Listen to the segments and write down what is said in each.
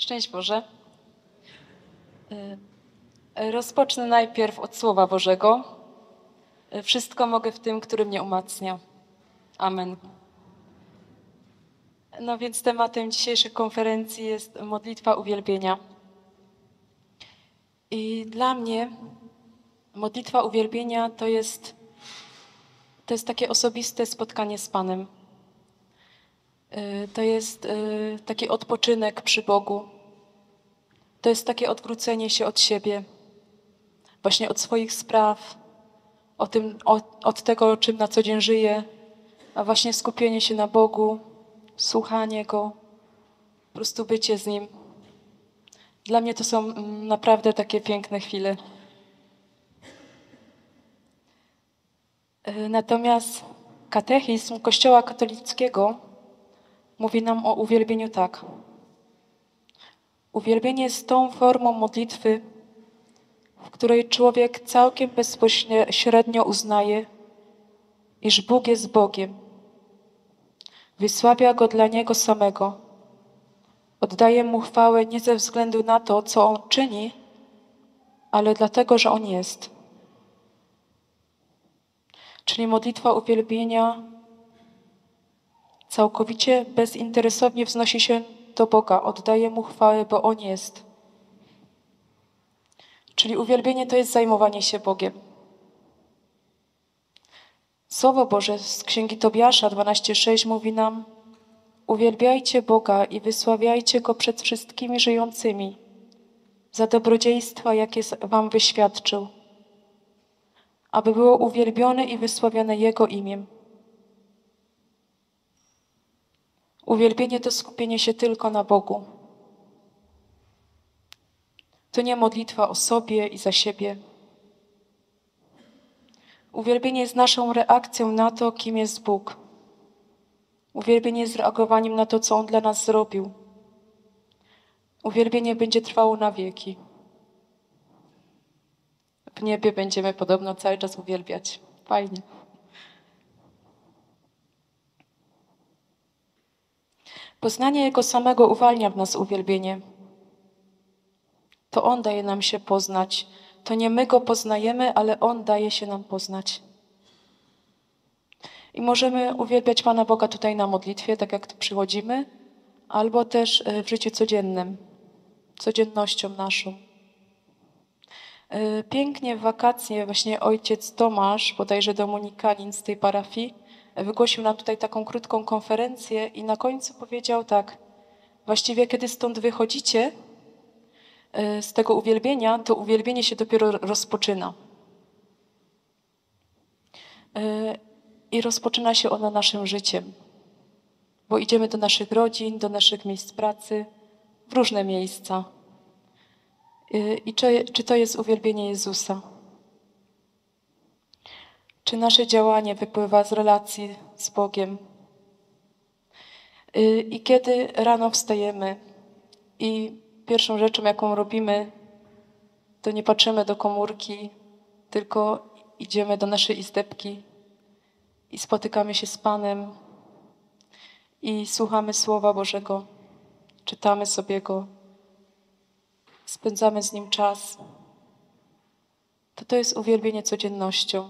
Szczęść Boże. Rozpocznę najpierw od Słowa Bożego. Wszystko mogę w tym, który mnie umacnia. Amen. No więc tematem dzisiejszej konferencji jest modlitwa uwielbienia. I dla mnie modlitwa uwielbienia to jest takie osobiste spotkanie z Panem. To jest taki odpoczynek przy Bogu. To jest takie odwrócenie się od siebie, właśnie od swoich spraw, od tego, czym na co dzień żyję, a właśnie skupienie się na Bogu, słuchanie Go, po prostu bycie z Nim. Dla mnie to są naprawdę takie piękne chwile. Natomiast katechizm Kościoła katolickiego mówi nam o uwielbieniu tak. Uwielbienie jest tą formą modlitwy, w której człowiek całkiem bezpośrednio uznaje, iż Bóg jest Bogiem. Wysławia Go dla Niego samego. Oddaje Mu chwałę nie ze względu na to, co On czyni, ale dlatego, że On jest. Czyli modlitwa uwielbienia całkowicie bezinteresownie wznosi się do Boga. Oddaje Mu chwałę, bo On jest. Czyli uwielbienie to jest zajmowanie się Bogiem. Słowo Boże z Księgi Tobiasza 12:6 mówi nam: uwielbiajcie Boga i wysławiajcie Go przed wszystkimi żyjącymi za dobrodziejstwa, jakie wam wyświadczył, aby było uwielbione i wysławione Jego imię. Uwielbienie to skupienie się tylko na Bogu. To nie modlitwa o sobie i za siebie. Uwielbienie jest naszą reakcją na to, kim jest Bóg. Uwielbienie jest reagowaniem na to, co On dla nas zrobił. Uwielbienie będzie trwało na wieki. W niebie będziemy podobno cały czas uwielbiać. Fajnie. Poznanie Jego samego uwalnia w nas uwielbienie. To On daje nam się poznać. To nie my Go poznajemy, ale On daje się nam poznać. I możemy uwielbiać Pana Boga tutaj na modlitwie, tak jak tu przychodzimy, albo też w życiu codziennym, codziennością naszą. Pięknie w wakacje właśnie ojciec Tomasz, bodajże dominikanin z tej parafii, wygłosił nam tutaj taką krótką konferencję i na końcu powiedział tak: właściwie kiedy stąd wychodzicie, z tego uwielbienia, to uwielbienie się dopiero rozpoczyna. I rozpoczyna się ono naszym życiem, bo idziemy do naszych rodzin, do naszych miejsc pracy, w różne miejsca. I czy to jest uwielbienie Jezusa? Czy nasze działanie wypływa z relacji z Bogiem? I kiedy rano wstajemy i pierwszą rzeczą, jaką robimy, to nie patrzymy do komórki, tylko idziemy do naszej izdebki i spotykamy się z Panem i słuchamy Słowa Bożego, czytamy sobie Go, spędzamy z Nim czas. To jest uwielbienie codziennością.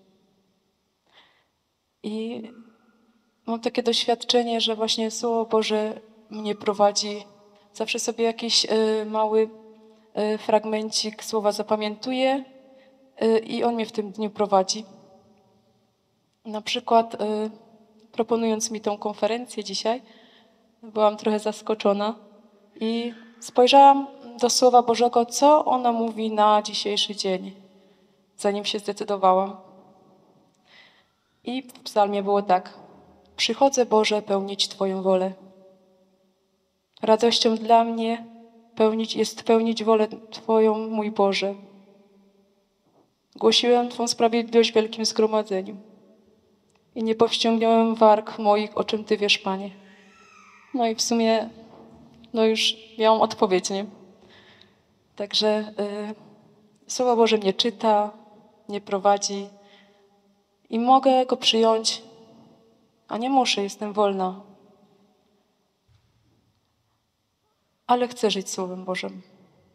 I mam takie doświadczenie, że właśnie Słowo Boże mnie prowadzi. Zawsze sobie jakiś mały fragmencik słowa zapamiętuję i on mnie w tym dniu prowadzi. Na przykład proponując mi tą konferencję dzisiaj, byłam trochę zaskoczona i spojrzałam do Słowa Bożego, co ono mówi na dzisiejszy dzień, zanim się zdecydowałam. I w psalmie było tak: przychodzę, Boże, pełnić Twoją wolę. Radością dla mnie jest pełnić wolę Twoją, mój Boże. Głosiłem Twą sprawiedliwość w wielkim zgromadzeniu i nie powściągnąłem warg moich, o czym Ty wiesz, Panie. No i w sumie, już miałam odpowiedź, nie? Także Słowo Boże mnie czyta, mnie prowadzi i mogę Go przyjąć, a nie muszę, jestem wolna. ale chcę żyć Słowem Bożym.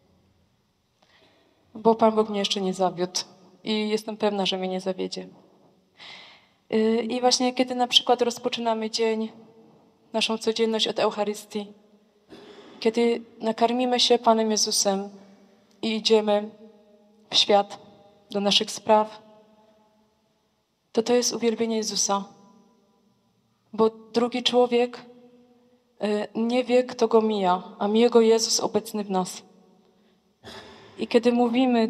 Bo Pan Bóg mnie jeszcze nie zawiódł i jestem pewna, że mnie nie zawiedzie. I właśnie kiedy na przykład rozpoczynamy dzień, naszą codzienność od Eucharystii, kiedy nakarmimy się Panem Jezusem i idziemy w świat, do naszych spraw, to jest uwielbienie Jezusa. Bo drugi człowiek nie wie, kto go mija, a mija go Jezus obecny w nas. I kiedy mówimy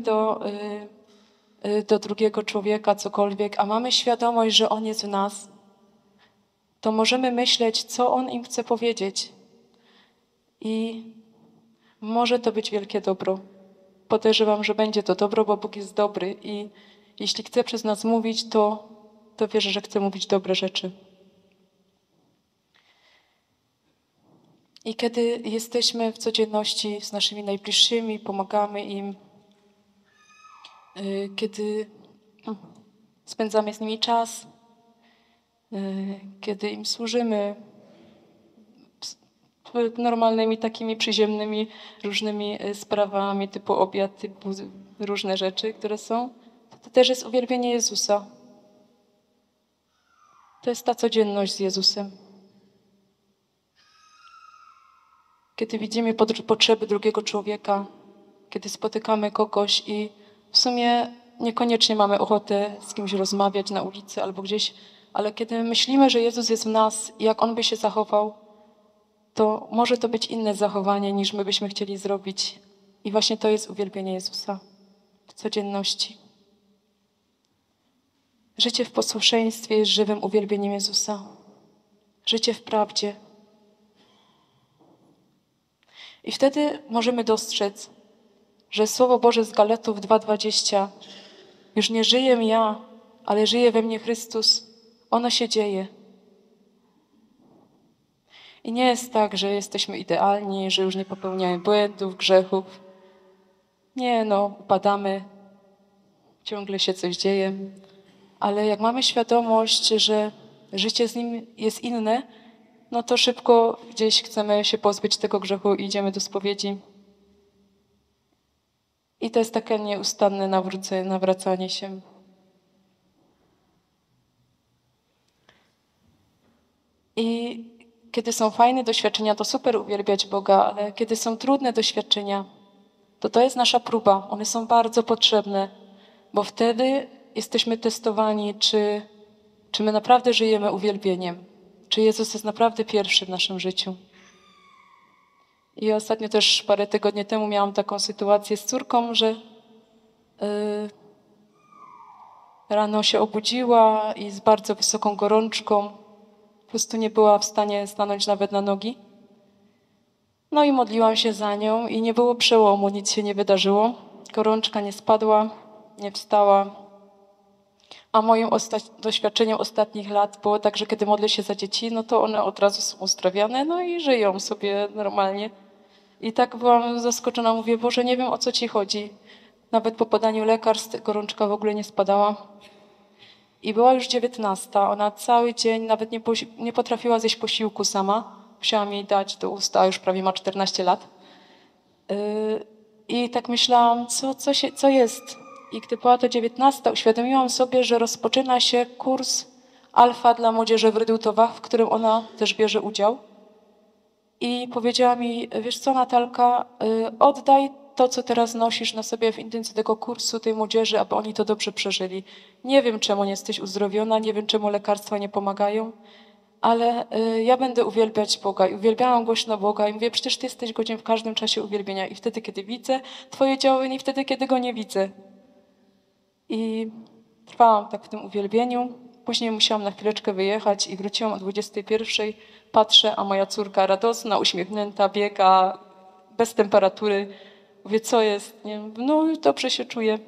do drugiego człowieka cokolwiek, a mamy świadomość, że On jest w nas, to możemy myśleć, co On im chce powiedzieć. I może to być wielkie dobro. Podejrzewam, że będzie to dobro, bo Bóg jest dobry i jeśli chce przez nas mówić, to wierzę, że chce mówić dobre rzeczy. I kiedy jesteśmy w codzienności z naszymi najbliższymi, pomagamy im, kiedy spędzamy z nimi czas, kiedy im służymy normalnymi, takimi przyziemnymi, różnymi sprawami, typu obiad, typu różne rzeczy, które są, to też jest uwielbienie Jezusa. To jest ta codzienność z Jezusem. Kiedy widzimy potrzeby drugiego człowieka, kiedy spotykamy kogoś i w sumie niekoniecznie mamy ochotę z kimś rozmawiać na ulicy albo gdzieś, ale kiedy myślimy, że Jezus jest w nas i jak On by się zachował, to może to być inne zachowanie, niż my byśmy chcieli zrobić. I właśnie to jest uwielbienie Jezusa w codzienności. Życie w posłuszeństwie jest żywym uwielbieniem Jezusa. Życie w prawdzie. I wtedy możemy dostrzec, że Słowo Boże z Galatów 2:20 już nie żyję ja, ale żyje we mnie Chrystus. Ono się dzieje. I nie jest tak, że jesteśmy idealni, że już nie popełniamy błędów, grzechów. Nie, upadamy, ciągle się coś dzieje. Ale jak mamy świadomość, że życie z Nim jest inne, to szybko gdzieś chcemy się pozbyć tego grzechu i idziemy do spowiedzi. I to jest takie nieustanne nawracanie się. I kiedy są fajne doświadczenia, to super uwielbiać Boga, ale kiedy są trudne doświadczenia, to jest nasza próba. One są bardzo potrzebne, bo wtedy jesteśmy testowani, czy my naprawdę żyjemy uwielbieniem, czy Jezus jest naprawdę pierwszy w naszym życiu. I ostatnio też parę tygodni temu miałam taką sytuację z córką, że rano się obudziła i z bardzo wysoką gorączką po prostu nie była w stanie stanąć nawet na nogi. No i modliłam się za nią i nie było przełomu, nic się nie wydarzyło. Gorączka nie spadła, nie wstała. A moim doświadczeniem ostatnich lat było tak, że kiedy modlę się za dzieci, to one od razu są uzdrawiane, i żyją sobie normalnie. I tak byłam zaskoczona, mówię, Boże, nie wiem, o co Ci chodzi. Nawet po podaniu lekarstw gorączka w ogóle nie spadała. I była już 19. Ona cały dzień nawet nie potrafiła zjeść posiłku sama. Musiałam jej dać do usta, a już prawie ma 14 lat. I tak myślałam, co jest? I gdy była to 19, uświadomiłam sobie, że rozpoczyna się kurs Alfa dla młodzieży w Rydułtowach, w którym ona też bierze udział. I powiedziała mi, wiesz co, Natalka, oddaj to, co teraz nosisz na sobie w intencji tego kursu, tej młodzieży, aby oni to dobrze przeżyli. Nie wiem, czemu nie jesteś uzdrowiona, nie wiem, czemu lekarstwa nie pomagają, ale ja będę uwielbiać Boga. I uwielbiałam głośno Boga i mówię, przecież Ty jesteś godzien w każdym czasie uwielbienia. I wtedy, kiedy widzę Twoje działania, i wtedy, kiedy Go nie widzę. I trwałam tak w tym uwielbieniu. Później musiałam na chwileczkę wyjechać i wróciłam o 21:00. Patrzę, a moja córka radosna, uśmiechnięta, biega, bez temperatury. Mówię, co jest? Nie? Dobrze się czuję.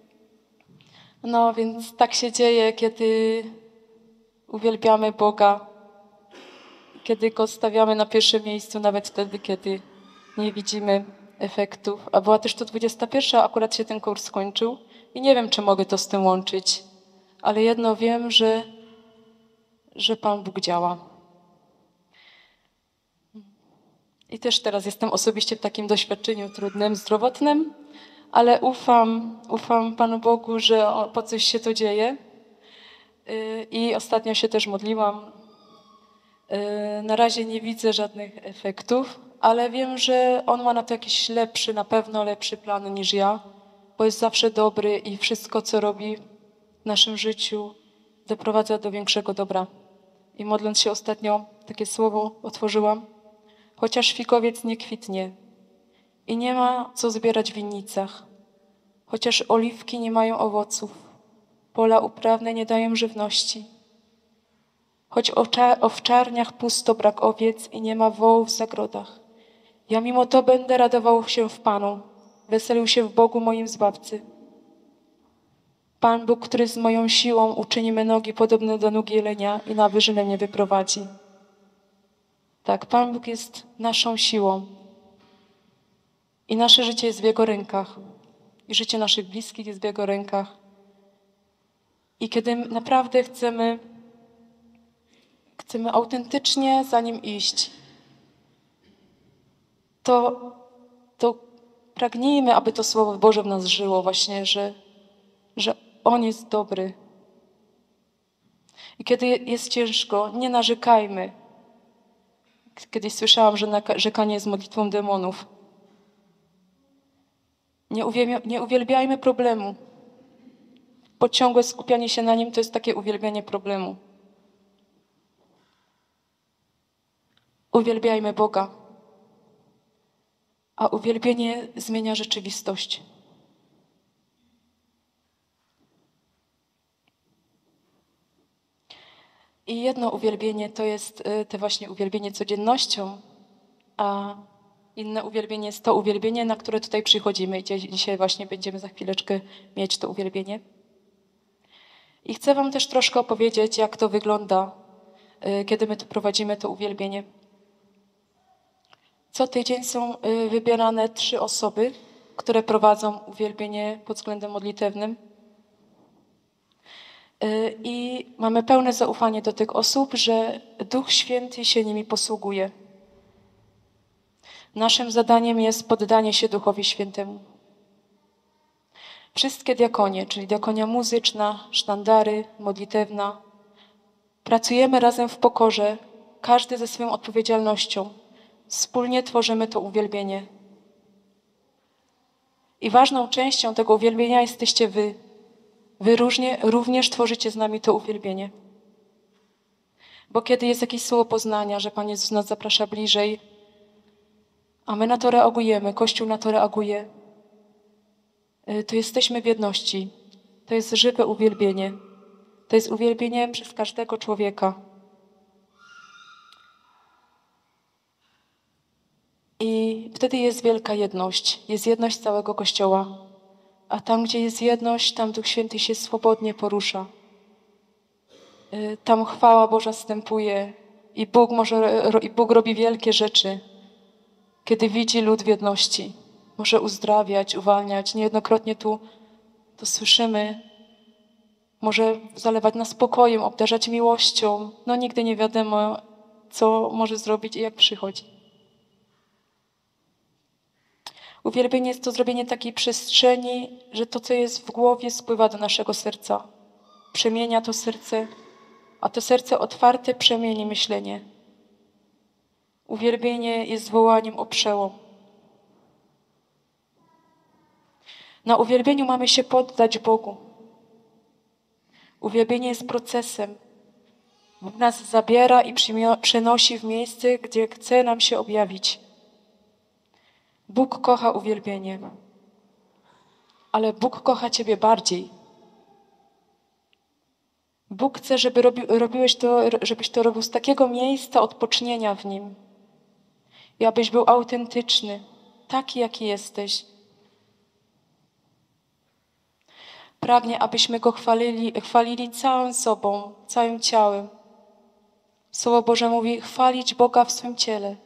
Więc tak się dzieje, kiedy uwielbiamy Boga, kiedy Go stawiamy na pierwszym miejscu, nawet wtedy, kiedy nie widzimy efektów. A była też to 21:00, akurat się ten kurs skończył i nie wiem, czy mogę to z tym łączyć. Ale jedno wiem, że Pan Bóg działa. I też teraz jestem osobiście w takim doświadczeniu trudnym, zdrowotnym, ale ufam Panu Bogu, że po coś się to dzieje. I ostatnio się też modliłam. Na razie nie widzę żadnych efektów, ale wiem, że On ma na to jakiś lepszy, na pewno lepszy plan niż ja, bo jest zawsze dobry i wszystko, co robi w naszym życiu, doprowadza do większego dobra. I modląc się ostatnio, takie słowo otworzyłam. Chociaż fikowiec nie kwitnie i nie ma co zbierać w winnicach, chociaż oliwki nie mają owoców, pola uprawne nie dają żywności, choć owczarniach pusto brak owiec i nie ma wołów w zagrodach. Ja mimo to będę radował się w Panu, weselił się w Bogu moim Zbawcy. Pan Bóg, który z moją siłą uczyni me nogi podobne do nóg jelenia i na wyżynę mnie wyprowadzi. Tak, Pan Bóg jest naszą siłą i nasze życie jest w Jego rękach i życie naszych bliskich jest w Jego rękach. I kiedy naprawdę chcemy autentycznie za Nim iść, to pragnijmy, aby to Słowo Boże w nas żyło właśnie, że On jest dobry. I kiedy jest ciężko, nie narzekajmy. Kiedyś słyszałam, że narzekanie jest modlitwą demonów. Nie uwielbiajmy problemu. Bo ciągłe skupianie się na nim to jest takie uwielbianie problemu. Uwielbiajmy Boga. A uwielbienie zmienia rzeczywistość. I jedno uwielbienie to jest to właśnie uwielbienie codziennością, a inne uwielbienie jest to uwielbienie, na które tutaj przychodzimy. I dzisiaj właśnie będziemy za chwileczkę mieć to uwielbienie. I chcę Wam też troszkę opowiedzieć, jak to wygląda, kiedy my tu prowadzimy to uwielbienie. Co tydzień są wybierane 3 osoby, które prowadzą uwielbienie pod względem modlitewnym. I mamy pełne zaufanie do tych osób, że Duch Święty się nimi posługuje. Naszym zadaniem jest poddanie się Duchowi Świętemu. Wszystkie diakonie, czyli diakonia muzyczna, sztandary, modlitewna, pracujemy razem w pokorze, każdy ze swoją odpowiedzialnością. Wspólnie tworzymy to uwielbienie. I ważną częścią tego uwielbienia jesteście Wy. Wy również tworzycie z nami to uwielbienie. Bo kiedy jest jakieś słowo poznania, że Pan Jezus nas zaprasza bliżej, a my na to reagujemy, Kościół na to reaguje, to jesteśmy w jedności. To jest żywe uwielbienie. To jest uwielbienie przez każdego człowieka. I wtedy jest wielka jedność. Jest jedność całego Kościoła. A tam, gdzie jest jedność, tam Duch Święty się swobodnie porusza. Tam chwała Boża wstępuje i Bóg robi wielkie rzeczy, kiedy widzi lud w jedności. Może uzdrawiać, uwalniać. Niejednokrotnie tu to słyszymy. Może zalewać nas spokojem, obdarzać miłością. No nigdy nie wiadomo, co może zrobić i jak przychodzi. Uwielbienie jest to zrobienie takiej przestrzeni, że to, co jest w głowie, spływa do naszego serca. Przemienia to serce, a to serce otwarte przemieni myślenie. Uwielbienie jest wołaniem o przełom. Na uwielbieniu mamy się poddać Bogu. Uwielbienie jest procesem. Bóg nas zabiera i przenosi w miejsce, gdzie chce nam się objawić. Bóg kocha uwielbienie, ale Bóg kocha Ciebie bardziej. Bóg chce, żebyś to robił z takiego miejsca odpocznienia w Nim. I abyś był autentyczny, taki jaki jesteś. Pragnie, abyśmy Go chwalili całym sobą, całym ciałem. Słowo Boże mówi, chwalić Boga w swym ciele.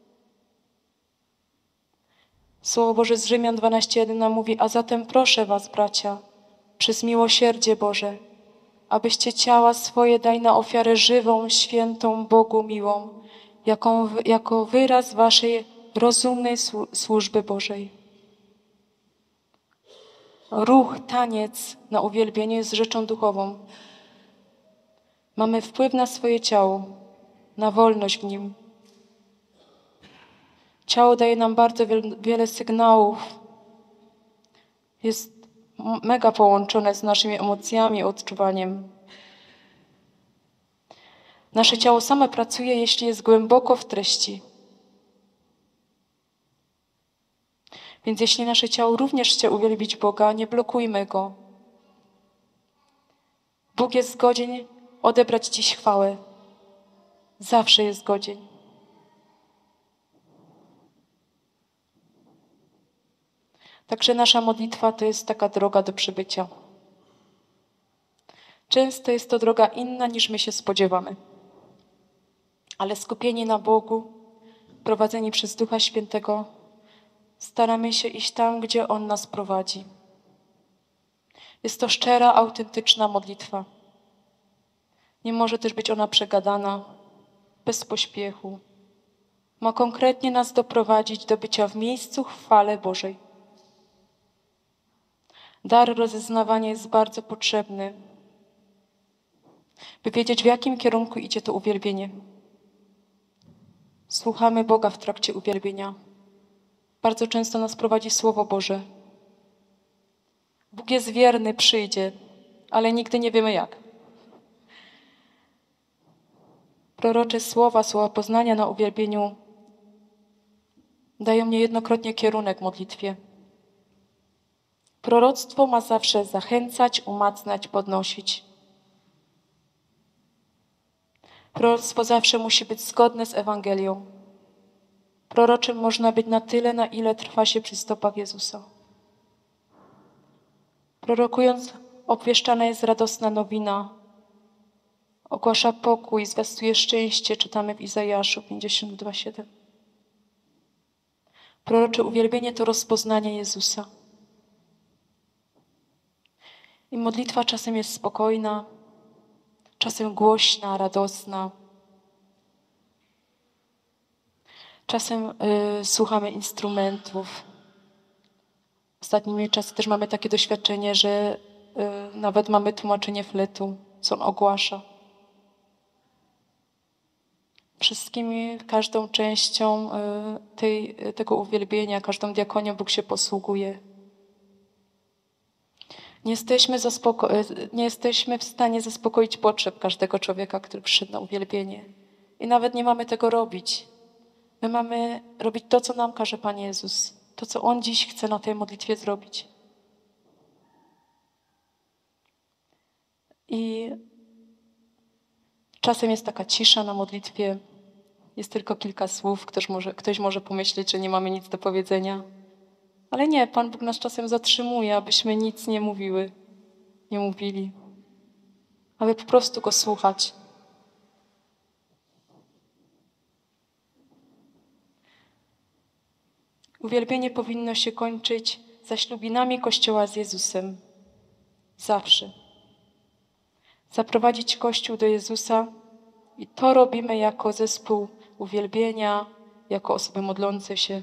Słowo Boże z Rzymian 12:1 nam mówi, a zatem proszę was, bracia, przez miłosierdzie Boże, abyście ciała swoje dali na ofiarę żywą, świętą, Bogu miłą, jako wyraz waszej rozumnej służby Bożej. Ruch, taniec na uwielbienie jest rzeczą duchową. Mamy wpływ na swoje ciało, na wolność w nim. Ciało daje nam bardzo wiele sygnałów. Jest mega połączone z naszymi emocjami, odczuwaniem. Nasze ciało same pracuje, jeśli jest głęboko w treści. Więc jeśli nasze ciało również chce uwielbić Boga, nie blokujmy go. Bóg jest godzien odebrać Dziś chwałę. Zawsze jest godzien. Także nasza modlitwa to jest taka droga do przybycia. Często jest to droga inna, niż my się spodziewamy. Ale skupieni na Bogu, prowadzeni przez Ducha Świętego, staramy się iść tam, gdzie On nas prowadzi. Jest to szczera, autentyczna modlitwa. Nie może też być ona przegadana, bez pośpiechu. Ma konkretnie nas doprowadzić do bycia w miejscu chwale Bożej. Dar rozeznawania jest bardzo potrzebny, by wiedzieć, w jakim kierunku idzie to uwielbienie. Słuchamy Boga w trakcie uwielbienia. Bardzo często nas prowadzi Słowo Boże. Bóg jest wierny, przyjdzie, ale nigdy nie wiemy jak. Prorocze słowa poznania na uwielbieniu dają niejednokrotnie kierunek w modlitwie. Proroctwo ma zawsze zachęcać, umacniać, podnosić. Proroctwo zawsze musi być zgodne z Ewangelią. Proroczym można być na tyle, na ile trwa się przy stopach Jezusa. Prorokując, obwieszczana jest radosna nowina. Ogłasza pokój, zwiastuje szczęście, czytamy w Izajaszu 52:7. Prorocze uwielbienie to rozpoznanie Jezusa. I modlitwa czasem jest spokojna, czasem głośna, radosna. Czasem słuchamy instrumentów. Ostatnimi czasy też mamy takie doświadczenie, że nawet mamy tłumaczenie fletu, co on ogłasza. Wszystkimi, każdą częścią tego uwielbienia, każdą diakonią Bóg się posługuje. Nie jesteśmy w stanie zaspokoić potrzeb każdego człowieka, który przyszedł na uwielbienie. I nawet nie mamy tego robić. My mamy robić to, co nam każe Pan Jezus. To, co On dziś chce na tej modlitwie zrobić. I czasem jest taka cisza na modlitwie. Jest tylko kilka słów. Ktoś może pomyśleć, że nie mamy nic do powiedzenia. Ale nie, Pan Bóg nas czasem zatrzymuje, abyśmy nic nie mówili. Aby po prostu Go słuchać. Uwielbienie powinno się kończyć zaślubinami Kościoła z Jezusem. Zawsze. Zaprowadzić Kościół do Jezusa i to robimy jako zespół uwielbienia, jako osoby modlące się.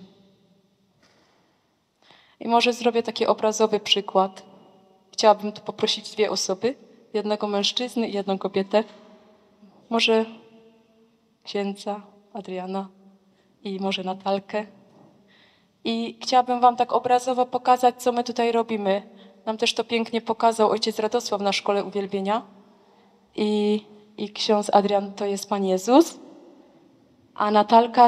I może zrobię taki obrazowy przykład. Chciałabym tu poprosić 2 osoby, jednego mężczyzny i jedną kobietę. Może księdza Adriana i może Natalkę. I chciałabym wam tak obrazowo pokazać, co my tutaj robimy. Nam też to pięknie pokazał ojciec Radosław na szkole uwielbienia. I ksiądz Adrian to jest Pan Jezus. A Natalka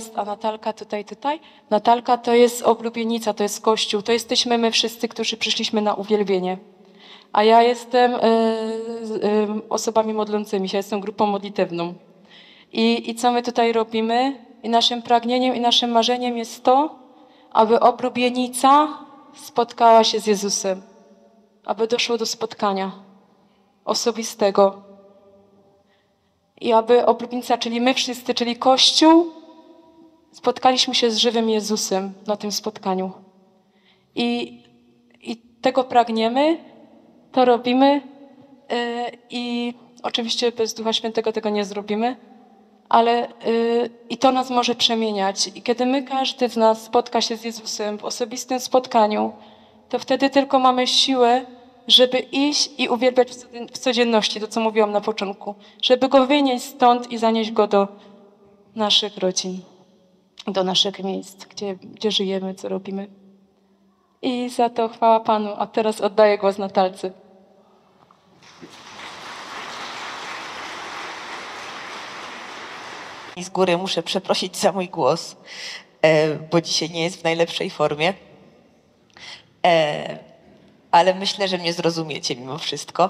Natalka to jest oblubienica, to jest Kościół. To jesteśmy my wszyscy, którzy przyszliśmy na uwielbienie. A ja jestem osobami modlącymi się, jestem grupą modlitewną. I co my tutaj robimy? I naszym pragnieniem i naszym marzeniem jest to, aby oblubienica spotkała się z Jezusem. Aby doszło do spotkania osobistego. I aby oblubienica, czyli my wszyscy, czyli Kościół, spotkaliśmy się z żywym Jezusem na tym spotkaniu. I tego pragniemy, to robimy i oczywiście bez Ducha Świętego tego nie zrobimy, ale i to nas może przemieniać. I kiedy my, każdy z nas spotka się z Jezusem w osobistym spotkaniu, to wtedy tylko mamy siłę, żeby iść i uwielbiać w codzienności, to co mówiłam na początku, żeby Go wynieść stąd i zanieść Go do naszych rodzin, do naszych miejsc, gdzie żyjemy, co robimy. I za to chwała Panu. A teraz oddaję głos Natalce. I z góry muszę przeprosić za mój głos, bo dzisiaj nie jest w najlepszej formie. Ale myślę, że mnie zrozumiecie mimo wszystko.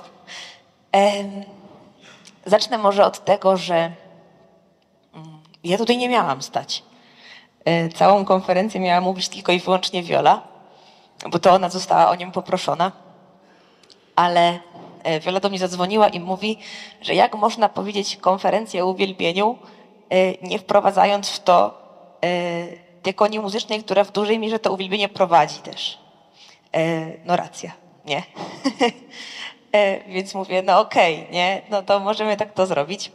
Zacznę może od tego, że ja tutaj nie miałam stać. Całą konferencję miała mówić tylko i wyłącznie Wiola, bo to ona została o nią poproszona. Ale Wiola do mnie zadzwoniła i mówi, że jak można powiedzieć konferencję o uwielbieniu, nie wprowadzając w to diakonii muzycznej, która w dużej mierze to uwielbienie prowadzi też. No racja, nie? Więc mówię, no okej, nie? No to możemy tak to zrobić.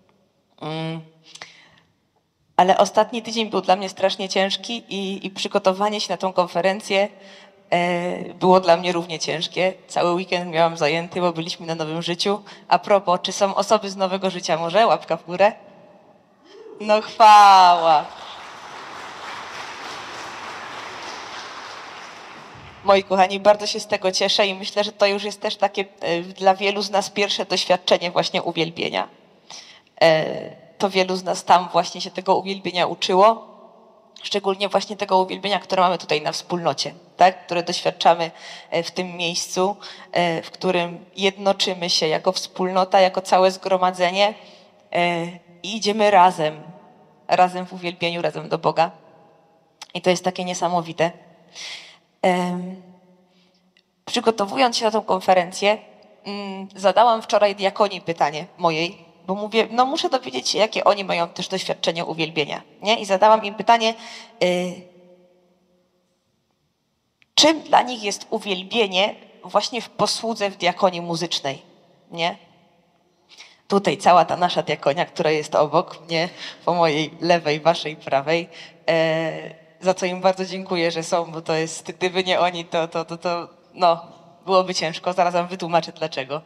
Ale ostatni tydzień był dla mnie strasznie ciężki i przygotowanie się na tą konferencję było dla mnie równie ciężkie. Cały weekend miałam zajęty, bo byliśmy na Nowym Życiu. A propos, czy są osoby z Nowego Życia może? Łapka w górę. No chwała. Moi kochani, bardzo się z tego cieszę i myślę, że to już jest też takie dla wielu z nas pierwsze doświadczenie właśnie uwielbienia. To wielu z nas tam właśnie się tego uwielbienia uczyło, szczególnie właśnie tego uwielbienia, które mamy tutaj na wspólnocie, tak? Które doświadczamy w tym miejscu, w którym jednoczymy się jako wspólnota, jako całe zgromadzenie i idziemy razem w uwielbieniu, razem do Boga. I to jest takie niesamowite. Przygotowując się na tą konferencję, zadałam wczoraj diakonii pytanie mojej, bo mówię, no muszę dowiedzieć się, jakie oni mają też doświadczenie uwielbienia, nie? I zadałam im pytanie, czym dla nich jest uwielbienie właśnie w posłudze w diakonii muzycznej, nie? Tutaj cała ta nasza diakonia, która jest obok mnie, po mojej lewej, waszej prawej, za co im bardzo dziękuję, że są, bo to jest, gdyby nie oni, to no, byłoby ciężko. Zaraz wam wytłumaczę dlaczego.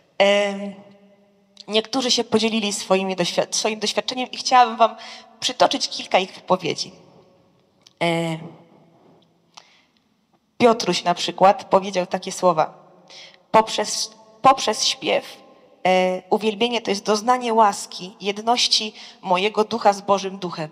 Niektórzy się podzielili swoim doświadczeniem i chciałabym wam przytoczyć kilka ich wypowiedzi. Piotruś na przykład powiedział takie słowa. Poprzez śpiew uwielbienie to jest doznanie łaski, jedności mojego ducha z Bożym Duchem.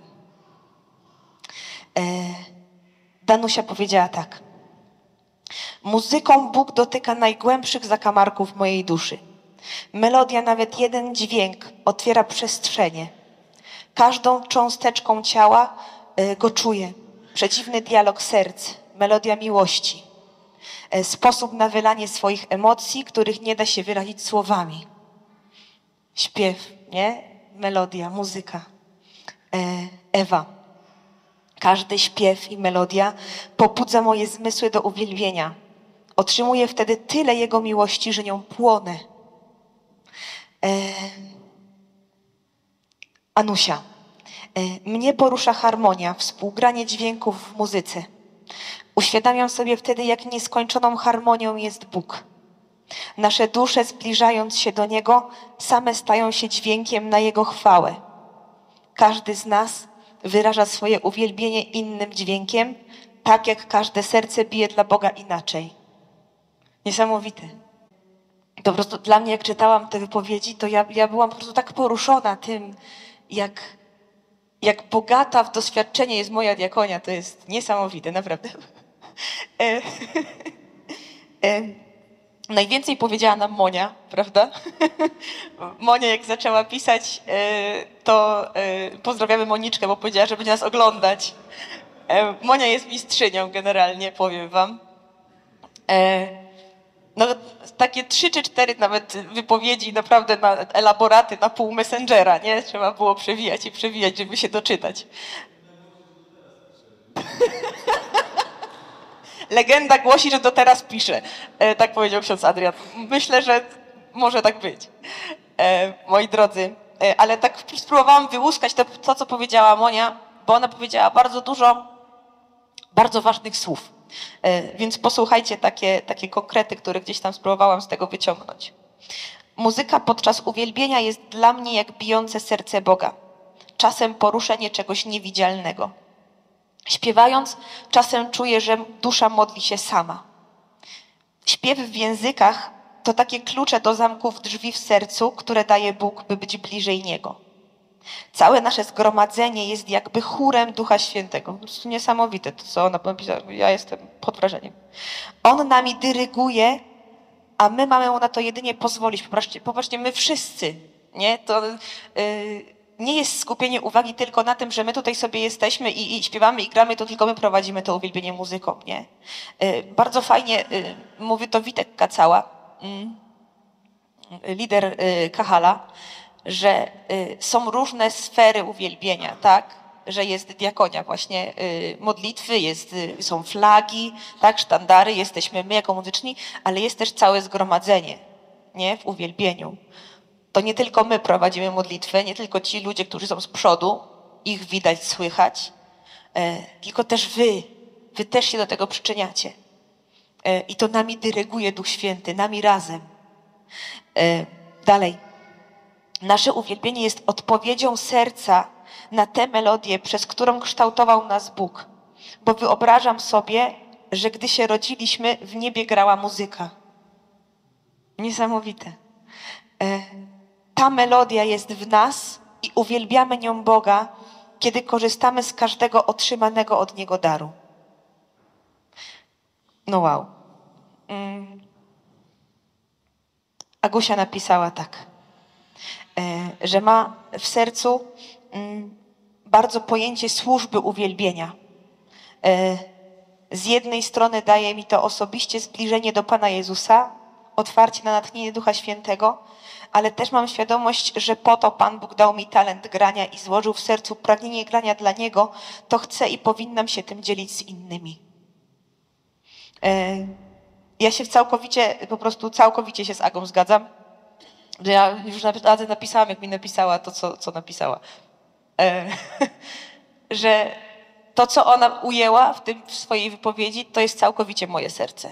Danusia powiedziała tak. Muzyką Bóg dotyka najgłębszych zakamarków mojej duszy. Melodia, nawet jeden dźwięk otwiera przestrzenie. Każdą cząsteczką ciała go czuję. Przedziwny dialog serc, melodia miłości. Sposób na wylanie swoich emocji, których nie da się wyrazić słowami. Śpiew, nie? Melodia, muzyka. Ewa. Każdy śpiew i melodia pobudza moje zmysły do uwielbienia. Otrzymuję wtedy tyle Jego miłości, że nią płonę. Anusia. Mnie porusza harmonia, współgranie dźwięków w muzyce. Uświadamiam sobie wtedy, jak nieskończoną harmonią jest Bóg. Nasze dusze, zbliżając się do Niego, same stają się dźwiękiem na Jego chwałę. Każdy z nas wyraża swoje uwielbienie innym dźwiękiem, tak jak każde serce bije dla Boga inaczej. Niesamowite. To po prostu dla mnie, jak czytałam te wypowiedzi, to ja byłam po prostu tak poruszona tym, jak bogata w doświadczenie jest moja diakonia. To jest niesamowite, naprawdę. Najwięcej powiedziała nam Monia, prawda? Monia jak zaczęła pisać, to pozdrawiamy Moniczkę, bo powiedziała, że będzie nas oglądać. Monia jest mistrzynią generalnie, powiem wam. No takie 3 czy 4 nawet wypowiedzi, naprawdę na elaboraty na pół Messengera, nie? Trzeba było przewijać i przewijać, żeby się doczytać. Legenda głosi, że do teraz pisze. Tak powiedział ksiądz Adrian. Myślę, że może tak być. Moi drodzy, Ale tak spróbowałam wyłuskać to, co powiedziała Monia, bo ona powiedziała bardzo dużo bardzo ważnych słów. Więc posłuchajcie takie konkrety, które gdzieś tam spróbowałam z tego wyciągnąć. Muzyka podczas uwielbienia jest dla mnie jak bijące serce Boga. Czasem poruszenie czegoś niewidzialnego. Śpiewając, czasem czuję, że dusza modli się sama. Śpiew w językach to takie klucze do zamków drzwi w sercu, które daje Bóg, by być bliżej Niego. Całe nasze zgromadzenie jest jakby chórem Ducha Świętego. Po prostu niesamowite to, co ona napisała. Ja jestem pod wrażeniem. On nami dyryguje, a my mamy mu na to jedynie pozwolić. Popatrzcie, my wszyscy, nie? To nie jest skupienie uwagi tylko na tym, że my tutaj sobie jesteśmy i śpiewamy i gramy, to tylko my prowadzimy to uwielbienie muzyką, nie? Bardzo fajnie mówi to Witek Kacała, lider Kahala, że są różne sfery uwielbienia, tak? Że jest diakonia właśnie modlitwy, są flagi, tak? Sztandary, jesteśmy my jako muzyczni, ale jest też całe zgromadzenie, nie? W uwielbieniu. To nie tylko my prowadzimy modlitwę, nie tylko ci ludzie, którzy są z przodu, ich widać, słychać, tylko też wy też się do tego przyczyniacie. I to nami dyryguje Duch Święty, nami razem. Dalej. Nasze uwielbienie jest odpowiedzią serca na tę melodię, przez którą kształtował nas Bóg. Bo wyobrażam sobie, że gdy się rodziliśmy, w niebie grała muzyka. Niesamowite. Ta melodia jest w nas i uwielbiamy nią Boga, kiedy korzystamy z każdego otrzymanego od Niego daru. No wow. Agusia napisała tak, że ma w sercu bardzo pojęcie służby uwielbienia. Z jednej strony daje mi to osobiście zbliżenie do Pana Jezusa, otwarcie na natchnienie Ducha Świętego, ale też mam świadomość, że po to Pan Bóg dał mi talent grania i złożył w sercu pragnienie grania dla Niego, to chcę i powinnam się tym dzielić z innymi. Ja się całkowicie się z Agą zgadzam. Ja już Adze napisałam, jak mi napisała to, co napisała. Że to, co ona ujęła w swojej wypowiedzi, to jest całkowicie moje serce.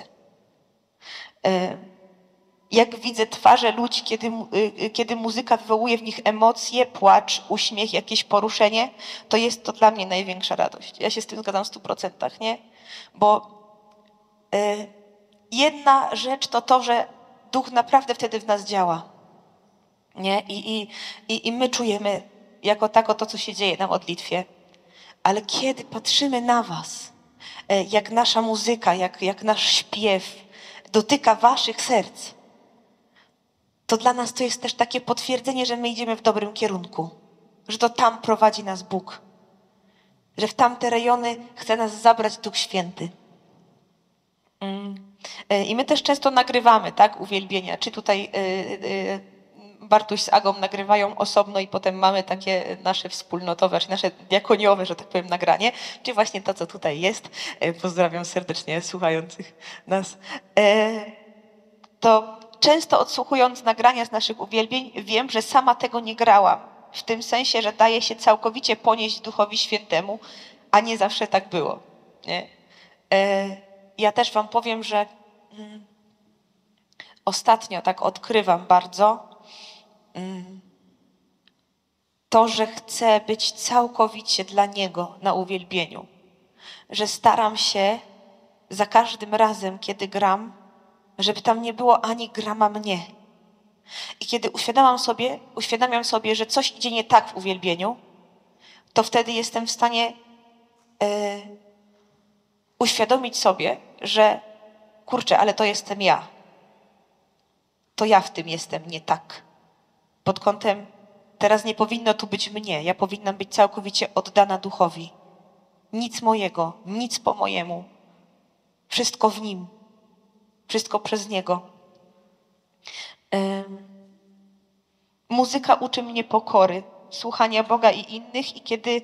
Jak widzę twarze ludzi, kiedy muzyka wywołuje w nich emocje, płacz, uśmiech, jakieś poruszenie, to jest to dla mnie największa radość. Ja się z tym zgadzam w 100%, nie? Bo jedna rzecz to, że Duch naprawdę wtedy w nas działa. Nie? I my czujemy jako tako to, co się dzieje na modlitwie. Ale kiedy patrzymy na was, jak nasza muzyka, jak nasz śpiew dotyka waszych serc, to dla nas to jest też takie potwierdzenie, że my idziemy w dobrym kierunku. Że to tam prowadzi nas Bóg. Że w tamte rejony chce nas zabrać Duch Święty. I my też często nagrywamy, tak, uwielbienia. Czy tutaj Bartuś z Agą nagrywają osobno i potem mamy takie nasze wspólnotowe, czy nasze diakoniowe, że tak powiem, nagranie, czy właśnie to, co tutaj jest. Pozdrawiam serdecznie słuchających nas. To często odsłuchując nagrania z naszych uwielbień, wiem, że sama tego nie grałam. W tym sensie, że daje się całkowicie ponieść Duchowi Świętemu, a nie zawsze tak było. Nie? Ja też wam powiem, że ostatnio tak odkrywam bardzo to, że chcę być całkowicie dla Niego na uwielbieniu. Że staram się za każdym razem, kiedy żeby tam nie było ani grama mnie. I kiedy uświadamiam sobie, że coś idzie nie tak w uwielbieniu, to wtedy jestem w stanie uświadomić sobie, że kurczę, ale to jestem ja. To ja w tym jestem nie tak. Pod kątem teraz nie powinno tu być mnie. Ja powinnam być całkowicie oddana Duchowi. Nic mojego, nic po mojemu. Wszystko w Nim. Wszystko przez Niego. Muzyka uczy mnie pokory, słuchania Boga i innych i kiedy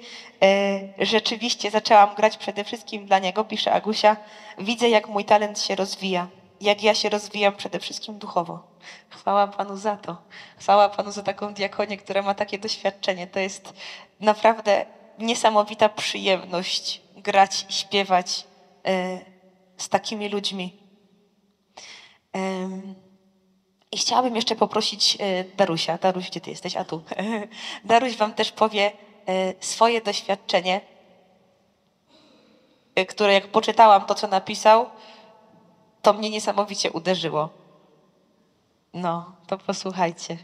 rzeczywiście zaczęłam grać przede wszystkim dla Niego, pisze Agusia, widzę, jak mój talent się rozwija. jak ja się rozwijam przede wszystkim duchowo. Chwała Panu za to. Chwała Panu za taką diakonię, która ma takie doświadczenie. To jest naprawdę niesamowita przyjemność grać i śpiewać z takimi ludźmi. I chciałabym jeszcze poprosić Darusia. Daruś, gdzie ty jesteś? A tu. Daruś wam też powie swoje doświadczenie, które jak poczytałam to, co napisał, to mnie niesamowicie uderzyło. No, to posłuchajcie.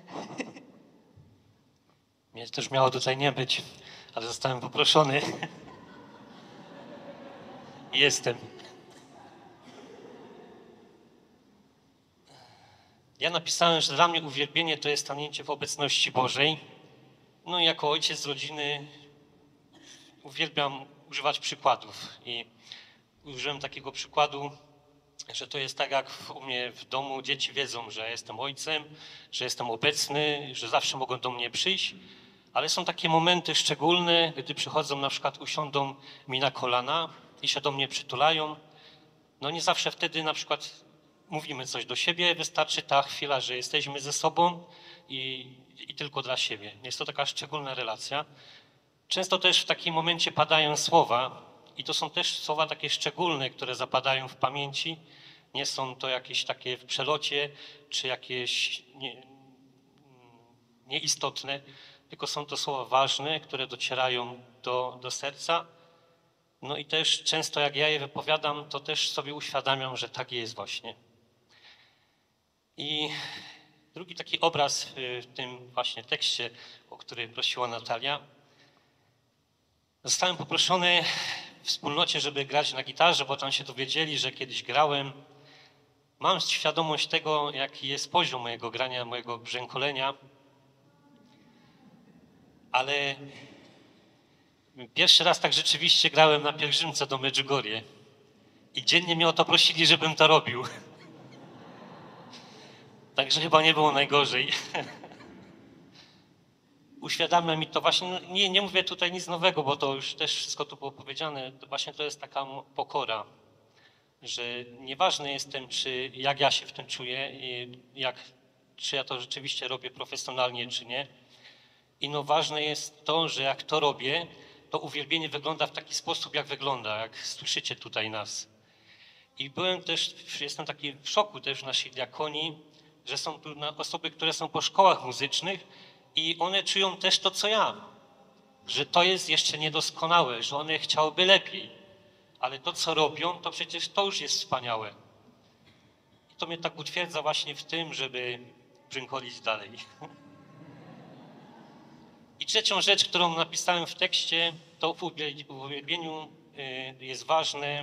Mnie też miało tutaj nie być, ale zostałem poproszony. I jestem. Ja napisałem, że dla mnie uwielbienie to jest stanięcie w obecności Bożej. No i jako ojciec rodziny uwielbiam używać przykładów. I użyłem takiego przykładu, że to jest tak jak u mnie w domu. Dzieci wiedzą, że jestem ojcem, że jestem obecny, że zawsze mogą do mnie przyjść. Ale są takie momenty szczególne, gdy przychodzą, na przykład usiądą mi na kolana i się do mnie przytulają. No nie zawsze wtedy na przykład mówimy coś do siebie, wystarczy ta chwila, że jesteśmy ze sobą i tylko dla siebie. Jest to taka szczególna relacja. Często też w takim momencie padają słowa i to są też słowa takie szczególne, które zapadają w pamięci. Nie są to jakieś takie w przelocie czy jakieś nieistotne, tylko są to słowa ważne, które docierają do serca. No i też często jak ja je wypowiadam, to też sobie uświadamiam, że tak jest właśnie. I drugi taki obraz w tym właśnie tekście, o który prosiła Natalia. Zostałem poproszony w wspólnocie, żeby grać na gitarze, bo tam się dowiedzieli, że kiedyś grałem. Mam świadomość tego, jaki jest poziom mojego grania, mojego brzękolenia, ale pierwszy raz tak rzeczywiście grałem na pielgrzymce do Medjugorje i dziennie mnie o to prosili, żebym to robił. Także chyba nie było najgorzej. Uświadamia mi to właśnie, no nie mówię tutaj nic nowego, bo to już też wszystko tu było powiedziane, to właśnie to jest taka pokora, że nieważne jestem, czy jak ja się w tym czuję, czy ja to rzeczywiście robię profesjonalnie, czy nie. I no ważne jest to, że jak to robię, to uwielbienie wygląda w taki sposób, jak wygląda, jak słyszycie tutaj nas. I jestem taki w szoku też w naszej diakonii, że są tu osoby, które są po szkołach muzycznych i one czują też to, co ja, że to jest jeszcze niedoskonałe, że one chciałyby lepiej, ale to, co robią, to przecież to już jest wspaniałe. I to mnie tak utwierdza właśnie w tym, żeby brzękolić dalej. I trzecią rzecz, którą napisałem w tekście, to w uwielbieniu jest ważne,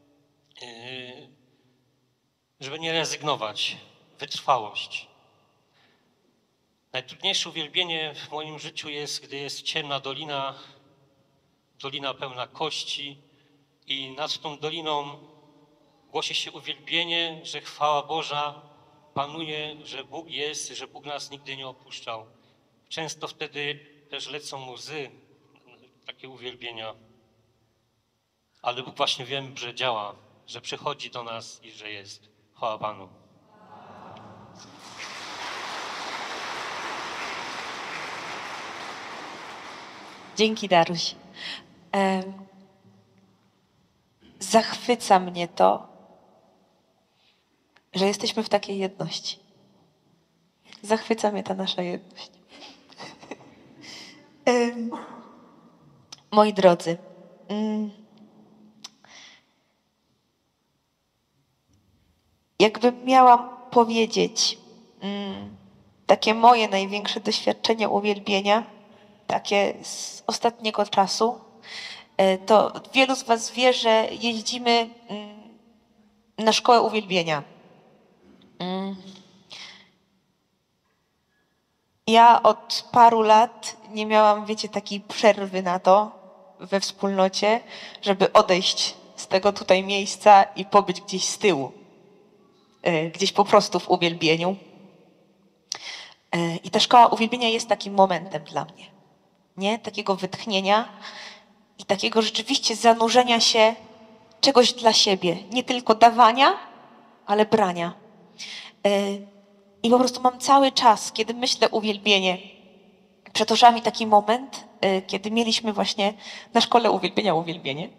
żeby nie rezygnować, wytrwałość. Najtrudniejsze uwielbienie w moim życiu jest, gdy jest ciemna dolina pełna kości i nad tą doliną głosi się uwielbienie, że chwała Boża panuje, że Bóg jest, że Bóg nas nigdy nie opuszczał. Często wtedy też lecą łzy, takie uwielbienia, ale Bóg właśnie wiem, że działa, że przychodzi do nas i że jest. Chwała Panu. Dzięki, Daruś. Zachwyca mnie to, że jesteśmy w takiej jedności. Zachwyca mnie ta nasza jedność. Moi drodzy, jakbym miała powiedzieć takie moje największe doświadczenie uwielbienia, takie z ostatniego czasu, to wielu z was wie, że jeździmy na szkołę uwielbienia. Ja od paru lat nie miałam, wiecie, takiej przerwy na to we wspólnocie, żeby odejść z tego tutaj miejsca i pobyć gdzieś z tyłu. Gdzieś po prostu w uwielbieniu. I ta szkoła uwielbienia jest takim momentem dla mnie. Nie? Takiego wytchnienia i takiego rzeczywiście zanurzenia się czegoś dla siebie. Nie tylko dawania, ale brania. I po prostu mam cały czas, kiedy myślę uwielbienie, przed oczami taki moment, kiedy mieliśmy właśnie na szkole uwielbienie.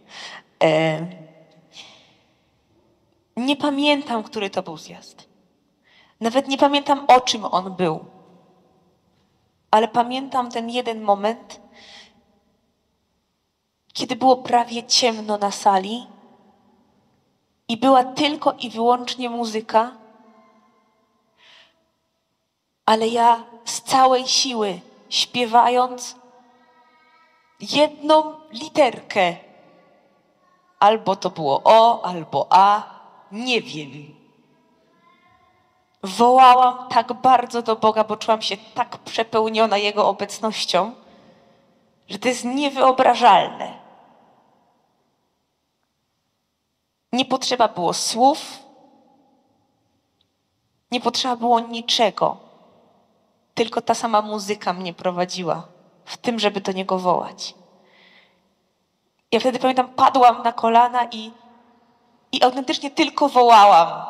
Nie pamiętam, który to był zjazd. Nawet nie pamiętam, o czym on był. Ale pamiętam ten jeden moment, kiedy było prawie ciemno na sali i była tylko i wyłącznie muzyka, ale ja z całej siły, śpiewając jedną literkę, albo to było O, albo A, nie wiem. Wołałam tak bardzo do Boga, bo czułam się tak przepełniona Jego obecnością, że to jest niewyobrażalne. Nie potrzeba było słów, nie potrzeba było niczego. Tylko ta sama muzyka mnie prowadziła w tym, żeby do Niego wołać. Ja wtedy pamiętam, padłam na kolana i autentycznie tylko wołałam.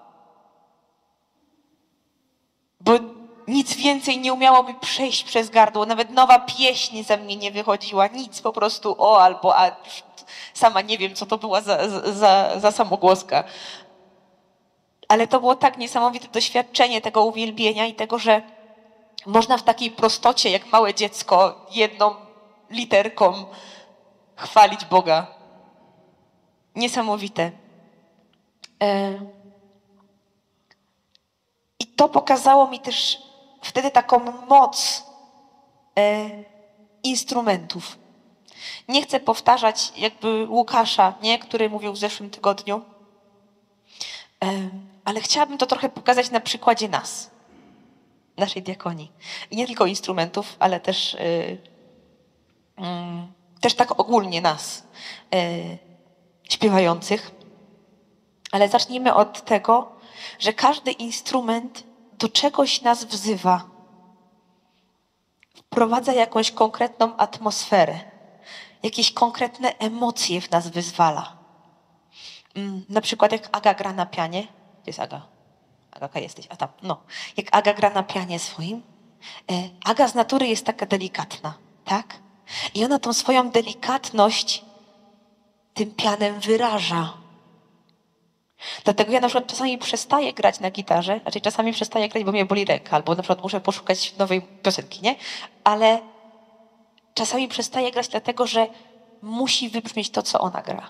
Bo nic więcej nie umiało mi przejść przez gardło. Nawet nowa pieśń ze mnie nie wychodziła. Nic, po prostu O albo A. Sama nie wiem, co to była za samogłoska. Ale to było tak niesamowite doświadczenie tego uwielbienia i tego, że można w takiej prostocie, jak małe dziecko, jedną literką chwalić Boga. Niesamowite. I to pokazało mi też wtedy taką moc instrumentów. Nie chcę powtarzać jakby Łukasza, nie, który mówił w zeszłym tygodniu, ale chciałabym to trochę pokazać na przykładzie nas, naszej diakonii. I nie tylko instrumentów, ale też tak ogólnie nas, śpiewających. Ale zacznijmy od tego, że każdy instrument do czegoś nas wzywa. Wprowadza jakąś konkretną atmosferę, jakieś konkretne emocje w nas wyzwala. Na przykład jak Aga gra na pianie. Gdzie jest Aga? Agaka jesteś, a tam, no. Jak Aga gra na pianie swoim, Aga z natury jest taka delikatna, tak? I ona tą swoją delikatność tym pianem wyraża. Dlatego ja na przykład czasami przestaję grać na gitarze, raczej czasami przestaję grać, bo mnie boli ręka, albo na przykład muszę poszukać nowej piosenki, nie? Ale czasami przestaję grać dlatego, że musi wybrzmieć to, co ona gra.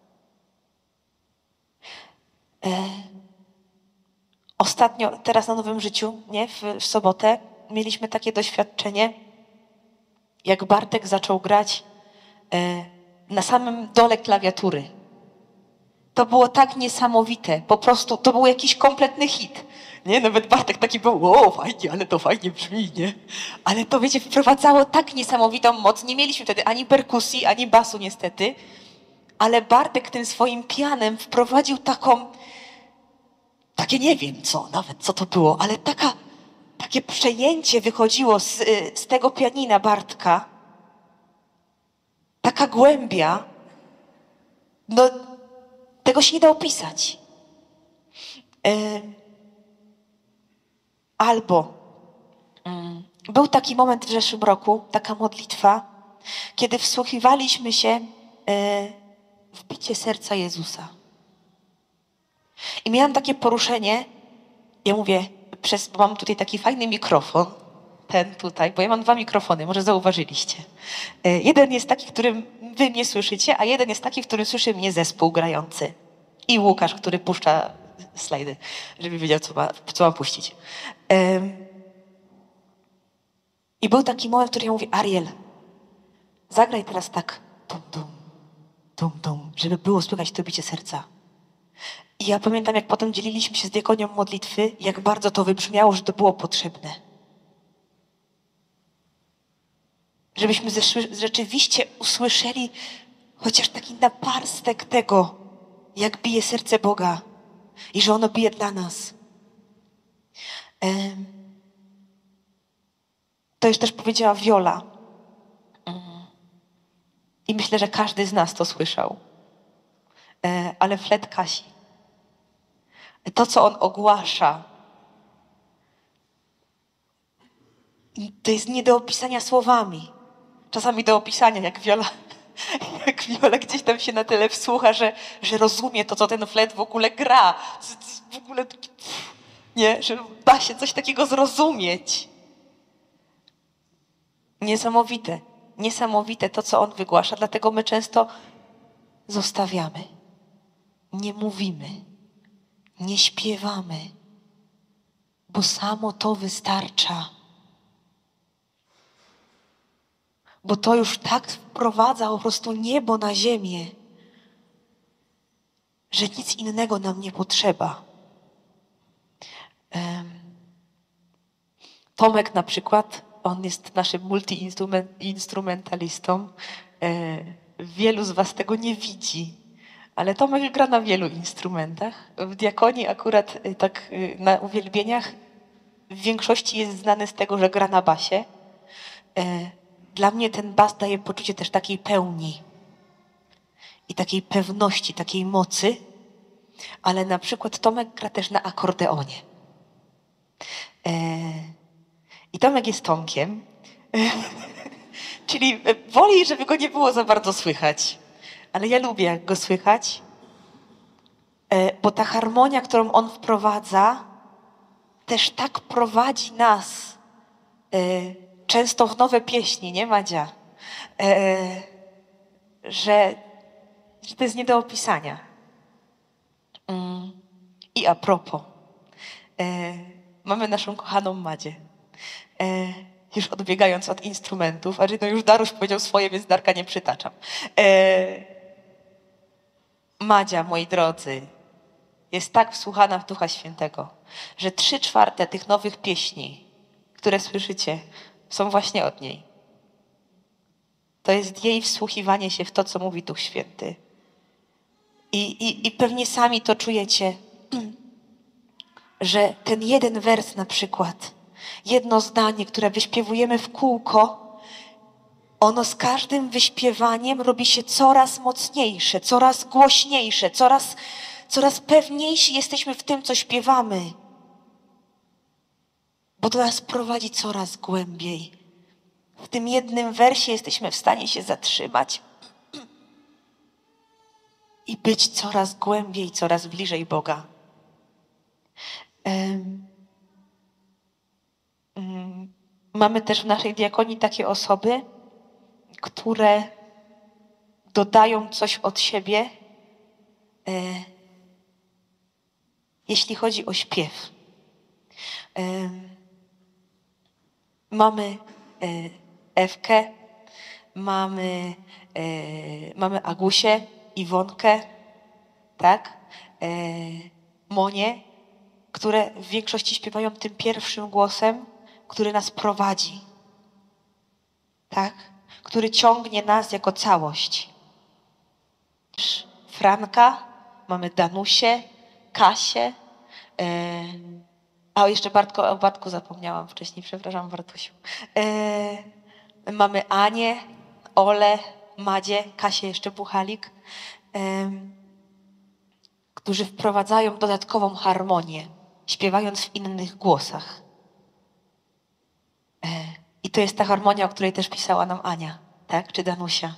Ostatnio, teraz na Nowym Życiu, nie? W sobotę mieliśmy takie doświadczenie, jak Bartek zaczął grać na samym dole klawiatury. To było tak niesamowite. Po prostu to był jakiś kompletny hit. Nie? Nawet Bartek taki był, o fajnie, ale to fajnie brzmi, nie? Ale to, wiecie, wprowadzało tak niesamowitą moc. Nie mieliśmy wtedy ani perkusji, ani basu niestety. Ale Bartek tym swoim pianem wprowadził takie nie wiem co, nawet co to było, ale takie przejęcie wychodziło z tego pianina Bartka. Taka głębia. No, tego się nie da opisać. Albo był taki moment w zeszłym roku, taka modlitwa, kiedy wsłuchiwaliśmy się w bicie serca Jezusa. I miałam takie poruszenie, ja mówię, bo mam tutaj taki fajny mikrofon, ten tutaj, bo ja mam 2 mikrofony, może zauważyliście. Jeden jest taki, w którym wy mnie słyszycie, a jeden jest taki, w którym słyszy mnie zespół grający. I Łukasz, który puszcza slajdy, żeby wiedział, co ma puścić. I był taki moment, w którym ja mówię, Ariel, zagraj teraz tak, tum, tum, tum, tum, żeby było słychać to bicie serca. I ja pamiętam, jak potem dzieliliśmy się z diakonią modlitwy, jak bardzo to wybrzmiało, że to było potrzebne. Żebyśmy rzeczywiście usłyszeli chociaż taki naparstek tego, jak bije serce Boga i że ono bije dla nas. To już też powiedziała Wiola. I myślę, że każdy z nas to słyszał. Ale flet Kasi. To, co on ogłasza, to jest nie do opisania słowami. Czasami do opisania, jak Wiola gdzieś tam się na tyle wsłucha, że rozumie to, co ten flet w ogóle gra. W ogóle, nie, że da się coś takiego zrozumieć. Niesamowite. Niesamowite to, co on wygłasza, dlatego my często zostawiamy. Nie mówimy. Nie śpiewamy. Bo samo to wystarcza. Bo to już tak wprowadza po prostu niebo na ziemię, że nic innego nam nie potrzeba. Tomek na przykład, on jest naszym multi-instrumentalistą. Wielu z was tego nie widzi, ale Tomek gra na wielu instrumentach. W diakonii akurat tak na uwielbieniach w większości jest znany z tego, że gra na basie. Dla mnie ten bas daje poczucie też takiej pełni i takiej pewności, takiej mocy, ale na przykład Tomek gra też na akordeonie. I Tomek jest Tomkiem, czyli woli, żeby go nie było za bardzo słychać, ale ja lubię, jak go słychać, bo ta harmonia, którą on wprowadza, też tak prowadzi nas często w nowe pieśni, nie Madzia? Że to jest nie do opisania. I a propos, mamy naszą kochaną Madzię. Już odbiegając od instrumentów, a no już Daruś powiedział swoje, więc Darka nie przytaczam. Madzia, moi drodzy, jest tak wsłuchana w Ducha Świętego, że 3/4 tych nowych pieśni, które słyszycie, są właśnie od niej. To jest jej wsłuchiwanie się w to, co mówi Duch Święty. I pewnie sami to czujecie, że ten jeden wers na przykład, jedno zdanie, które wyśpiewujemy w kółko, ono z każdym wyśpiewaniem robi się coraz mocniejsze, coraz głośniejsze, coraz pewniejsi jesteśmy w tym, co śpiewamy. Bo to nas prowadzi coraz głębiej. W tym jednym wersie jesteśmy w stanie się zatrzymać i być coraz głębiej, coraz bliżej Boga. Mamy też w naszej diakonii takie osoby, które dodają coś od siebie, jeśli chodzi o śpiew. Mamy Ewkę, mamy Agusię, Iwonkę, tak? Monię, które w większości śpiewają tym pierwszym głosem, który nas prowadzi, tak? Który ciągnie nas jako całość. Franka, mamy Danusię, Kasię, a jeszcze o Bartku zapomniałam wcześniej, przepraszam Bartusiu. Mamy Anię, Olę, Madzie, Kasię jeszcze Buchalik, którzy wprowadzają dodatkową harmonię, śpiewając w innych głosach. I to jest ta harmonia, o której też pisała nam Ania, tak? Czy Danusia.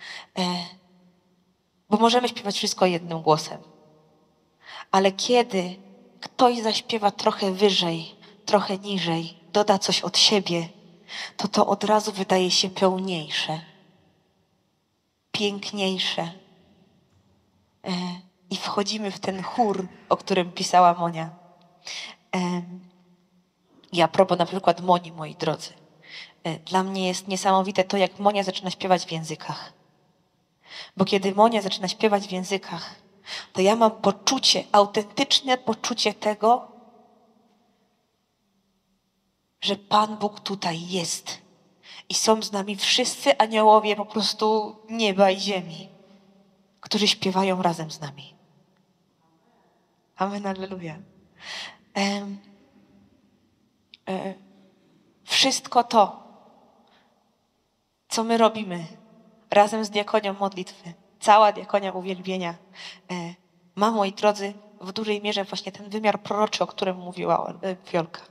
Bo możemy śpiewać wszystko jednym głosem. Ale kiedy ktoś zaśpiewa trochę wyżej, trochę niżej, doda coś od siebie, to od razu wydaje się pełniejsze, piękniejsze. I wchodzimy w ten chór, o którym pisała Monia. I a propos na przykład Moni, moi drodzy. Dla mnie jest niesamowite to, jak Monia zaczyna śpiewać w językach. Bo kiedy Monia zaczyna śpiewać w językach, to ja mam poczucie, autentyczne poczucie tego, że Pan Bóg tutaj jest. I są z nami wszyscy aniołowie po prostu nieba i ziemi, którzy śpiewają razem z nami. Amen, alleluja. Wszystko to, co my robimy razem z diakonią modlitwy, cała diakonia uwielbienia, ma, moi drodzy, w dużej mierze właśnie ten wymiar proroczy, o którym mówiła Wiolka.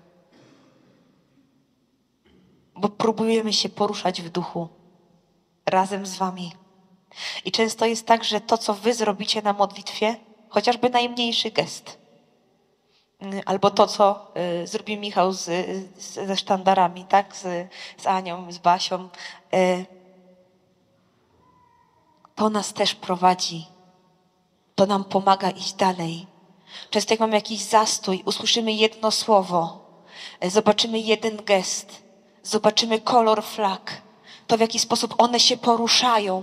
Bo próbujemy się poruszać w duchu razem z wami. I często jest tak, że to, co wy zrobicie na modlitwie, chociażby najmniejszy gest, albo to, co zrobił Michał ze sztandarami, tak? Z Anią, z Basią, to nas też prowadzi. To nam pomaga iść dalej. Często jak mamy jakiś zastój, usłyszymy jedno słowo, zobaczymy jeden gest, zobaczymy kolor flag, to w jaki sposób one się poruszają,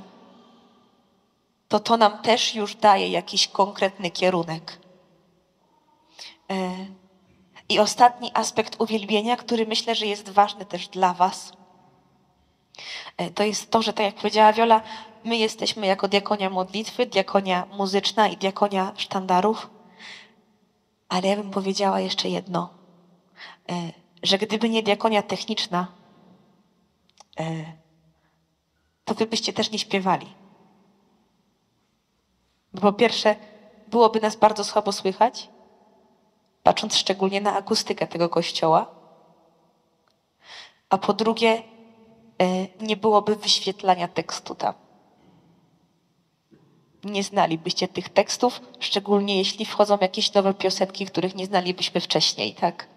to nam też już daje jakiś konkretny kierunek. I ostatni aspekt uwielbienia, który myślę, że jest ważny też dla was, to jest to, że tak jak powiedziała Wiola, my jesteśmy jako diakonia modlitwy, diakonia muzyczna i diakonia sztandarów, ale ja bym powiedziała jeszcze jedno, że gdyby nie diakonia techniczna, to wy byście też nie śpiewali. Bo po pierwsze, byłoby nas bardzo słabo słychać, patrząc szczególnie na akustykę tego kościoła, a po drugie, nie byłoby wyświetlania tekstu tam. Nie znalibyście tych tekstów, szczególnie jeśli wchodzą jakieś nowe piosenki, których nie znalibyśmy wcześniej, tak?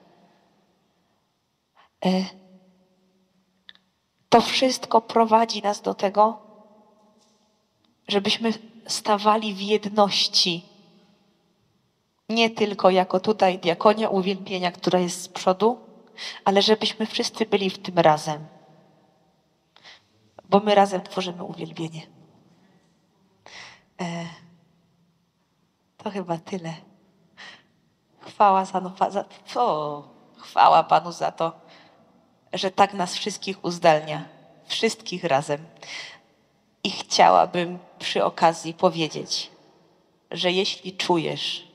To wszystko prowadzi nas do tego, żebyśmy stawali w jedności. Nie tylko jako tutaj diakonia uwielbienia, która jest z przodu, ale żebyśmy wszyscy byli w tym razem. Bo my razem tworzymy uwielbienie. To chyba tyle. Chwała Panu za to, że tak nas wszystkich uzdalnia. Wszystkich razem. I chciałabym przy okazji powiedzieć, że jeśli czujesz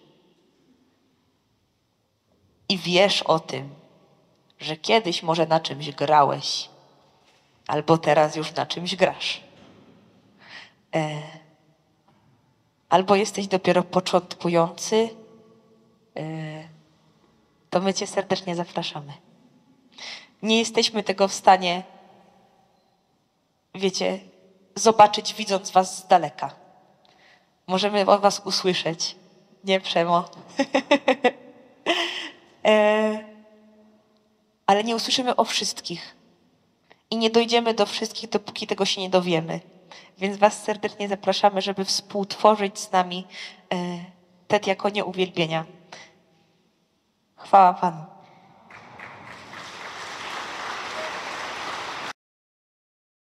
i wiesz o tym, że kiedyś może na czymś grałeś, albo teraz już na czymś grasz, albo jesteś dopiero początkujący, to my cię serdecznie zapraszamy. Nie jesteśmy tego w stanie, wiecie, zobaczyć, widząc was z daleka. Możemy o was usłyszeć. Nie, Przemo. Ale nie usłyszymy o wszystkich. I nie dojdziemy do wszystkich, dopóki tego się nie dowiemy. Więc was serdecznie zapraszamy, żeby współtworzyć z nami te diakonie uwielbienia. Chwała Panu.